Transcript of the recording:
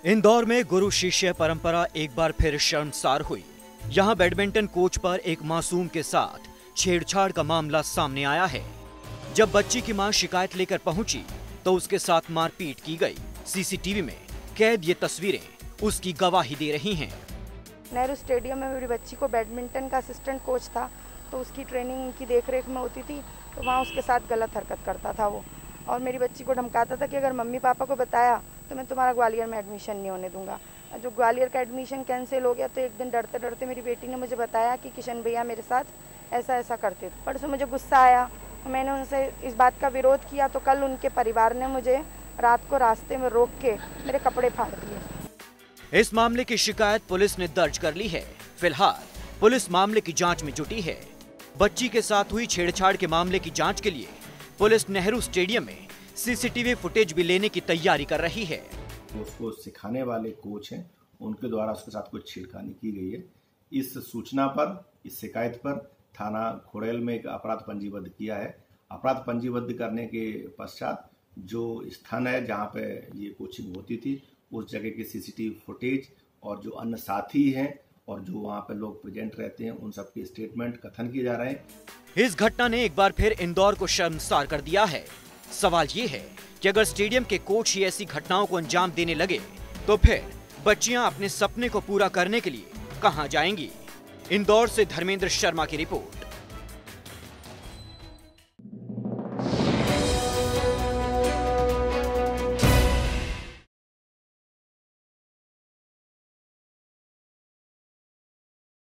इंदौर में गुरु शिष्य परंपरा एक बार फिर शर्मसार हुई। यहां बैडमिंटन कोच पर एक मासूम के साथ छेड़छाड़ का मामला सामने आया है। जब बच्ची की मां शिकायत लेकर पहुंची तो उसके साथ मारपीट की गई। सीसीटीवी में कैद ये तस्वीरें उसकी गवाही दे रही हैं। नेहरू स्टेडियम में मेरी बच्ची को बैडमिंटन का असिस्टेंट कोच था, तो उसकी ट्रेनिंग की देखरेख में होती थी, तो वहाँ उसके साथ गलत हरकत करता था वो, और मेरी बच्ची को धमकाता था कि अगर मम्मी पापा को बताया तो मैं तुम्हारा ग्वालियर में एडमिशन नहीं होने दूंगा। जो ग्वालियर का एडमिशन कैंसिल हो गया तो एक दिन डरते डरते मेरी बेटी ने मुझे बताया कि किशन भैया मेरे साथ ऐसा ऐसा करते थे। परसों मुझे गुस्सा आया, मैंने उनसे इस बात का विरोध किया, तो कल उनके परिवार ने मुझे रात को रास्ते में रोक के मेरे कपड़े फाड़ दिए। इस मामले की शिकायत पुलिस ने दर्ज कर ली है। फिलहाल पुलिस मामले की जांच में जुटी है। बच्ची के साथ हुई छेड़छाड़ के मामले की जांच के लिए पुलिस नेहरू स्टेडियम में सीसीटीवी फुटेज भी लेने की तैयारी कर रही है। उसको सिखाने वाले कोच हैं, उनके द्वारा उसके साथ कुछ छेड़खानी की गई है। इस सूचना पर, इस शिकायत पर थाना खोड़ैल में एक अपराध पंजीबद्ध किया है। अपराध पंजीबद्ध करने के पश्चात जो स्थान है जहां पे ये कोचिंग होती थी, उस जगह के सीसीटीवी फुटेज और जो अन्य साथी हैं और जो वहां पे लोग प्रेजेंट रहते हैं, उन सबके स्टेटमेंट कथन किए जा रहे हैं। इस घटना ने एक बार फिर इंदौर को शर्मसार कर दिया है। सवाल ये है कि अगर स्टेडियम के कोच ही ऐसी घटनाओं को अंजाम देने लगे तो फिर बच्चियां अपने सपने को पूरा करने के लिए कहां जाएंगी? इंदौर से धर्मेंद्र शर्मा की रिपोर्ट।